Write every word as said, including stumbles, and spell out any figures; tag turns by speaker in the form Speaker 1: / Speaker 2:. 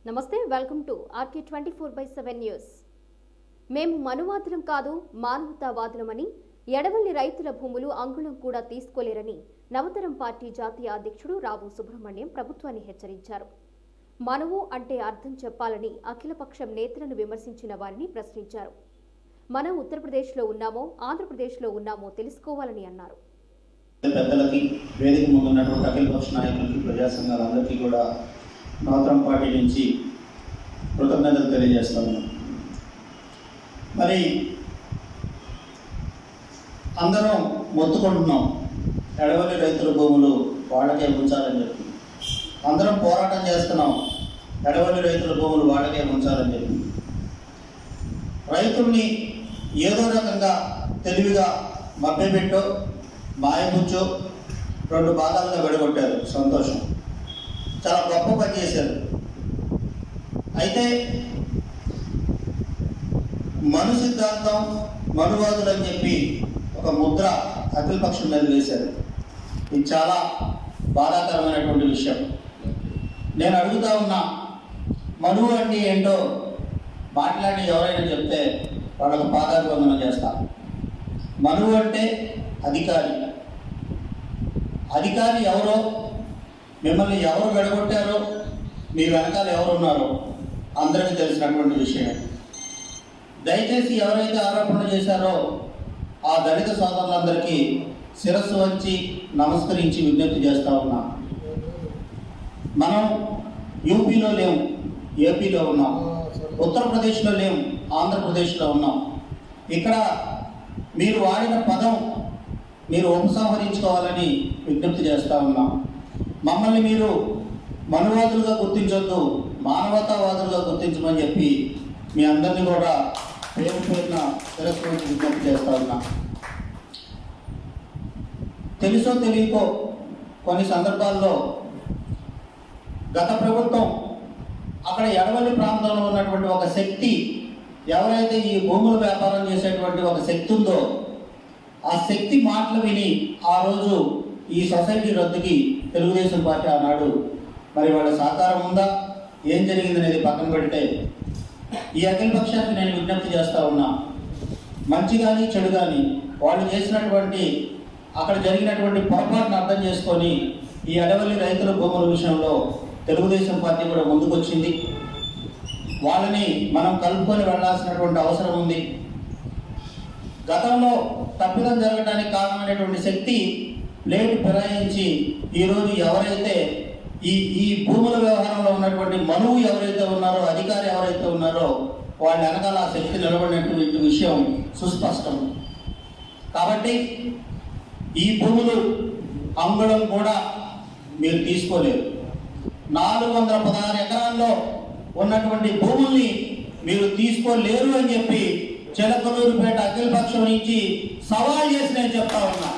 Speaker 1: నమస్తే, welcome to RK twenty four by seven news. మేము మనువాదులం కాదు, మానవతావాదులమని, ఎడవల్లి రైతుల భూములు అంగుళం కూడా తీసుకోలేరని నవతరం పార్టీ జాతీయ అధ్యక్షుడు రావు సుబ్రహ్మణ్యం ప్రభుత్వాన్ని హెచ్చరించారు. మనవు అంటే అర్థం చెప్పాలని అఖిలపక్షం నేతలను విమర్శించిన వారిని ప్రశ్నించారు. మనం ఉత్తరప్రదేశ్లో ఉన్నామో ఆంధ్రప్రదేశ్లో ఉన్నామో తెలుసుకోవాలని అన్నారు.
Speaker 2: పెద్దలకి, వేదిక ముందు ఉన్నటువంటి అఖిలపక్ష నాయకులకి, ప్రజా సంఘాలందరికీ కూడా నవతరం పార్టీ నుంచి కృతజ్ఞతలు తెలియజేస్తా ఉన్నాం. మరి అందరం మొత్తుకుంటున్నాం, ఎడవల్లి రైతుల భూములు వాళ్ళకే ఉంచాలని చెప్పి. అందరం పోరాటం చేస్తున్నాం, ఎడవల్లి రైతుల భూములు వాళ్ళకే ఉంచాలని చెప్పి. రైతుల్ని ఏదో రకంగా తెలివిగా మభ్యపెట్టో మాయపుచ్చో రెండు భాగాలుగా విడగొట్టారు. సంతోషం, చాలా గొప్ప పని చేశారు. అయితే మను సిద్ధాంతం, మనువాదులు అని చెప్పి ఒక ముద్ర అఖిలపక్షం మీద వేశారు. ఇది చాలా బాధాకరమైనటువంటి విషయం. నేను అడుగుతా ఉన్నా, మనువు అంటే ఏంటో మాట్లాడి ఎవరైనా చెప్తే వాళ్ళకు పాదాభివందనం చేస్తా. మనువు అంటే అధికారి. అధికారి ఎవరో, మిమ్మల్ని ఎవరు విడగొట్టారో, మీ వెనకాల ఎవరున్నారో అందరికీ తెలిసినటువంటి విషయం. దయచేసి ఎవరైతే ఆరోపణలు చేశారో ఆ దళిత సోదరులందరికీ శిరస్సు వంచి నమస్కరించి విజ్ఞప్తి చేస్తూ ఉన్నా. మనం యూపీలో లేము, ఏపీలో ఉన్నాం. ఉత్తరప్రదేశ్లో లేము, ఆంధ్రప్రదేశ్లో ఉన్నాం. ఇక్కడ మీరు వాడిన పదం మీరు ఉపసంహరించుకోవాలని విజ్ఞప్తి చేస్తూ ఉన్నాం. మమ్మల్ని మీరు మనువాదులుగా గుర్తించొద్దు, మానవతావాదులుగా గుర్తించమని చెప్పి మీ అందరినీ కూడా పేరు పేరున శిరస్సు విజ్ఞప్తి చేస్తూ ఉన్నా. తెలుసో తెలియకో కొన్ని సందర్భాల్లో గత ప్రభుత్వం అక్కడ ఎడవల్లి ప్రాంతంలో ఉన్నటువంటి ఒక శక్తి, ఎవరైతే ఈ భూముల వ్యాపారం చేసేటువంటి ఒక శక్తి ఉందో ఆ శక్తి మాటలు విని ఆ రోజు ఈ సొసైటీ రద్దుకి తెలుగుదేశం పార్టీ ఆనాడు మరి వాళ్ళ సహకారం ఉందా, ఏం జరిగింది అనేది పక్కన పెడితే ఈ అఖిల పక్షానికి నేను విజ్ఞప్తి చేస్తూ ఉన్నా. మంచి కానీ చెడు కానీ వాళ్ళు చేసినటువంటి అక్కడ జరిగినటువంటి పొరపాటును అర్థం చేసుకొని ఈ ఎడవల్లి రైతుల భూముల విషయంలో తెలుగుదేశం పార్టీ కూడా ముందుకొచ్చింది. వాళ్ళని మనం కలుపుకొని వెళ్లాల్సినటువంటి అవసరం ఉంది. గతంలో తప్పిదం జరగడానికి కారణమైనటువంటి శక్తి ప్లేటు ఫిరాయించి ఈరోజు ఎవరైతే ఈ ఈ భూముల వ్యవహారంలో ఉన్నటువంటి మనువు ఎవరైతే ఉన్నారో, అధికారి ఎవరైతే ఉన్నారో వాళ్ళ వెనకాల ఆ శక్తి నిలబడినటువంటి విషయం సుస్పష్టం. కాబట్టి ఈ భూములు అంగుళం కూడా మీరు తీసుకోలేరు. నాలుగు వందల పదహారు ఎకరాల్లో ఉన్నటువంటి భూముల్ని మీరు తీసుకోలేరు అని చెప్పి చిలకలూరుపేట అఖిలపక్షం నుంచి సవాల్ చేసి నేను చెప్తా ఉన్నా.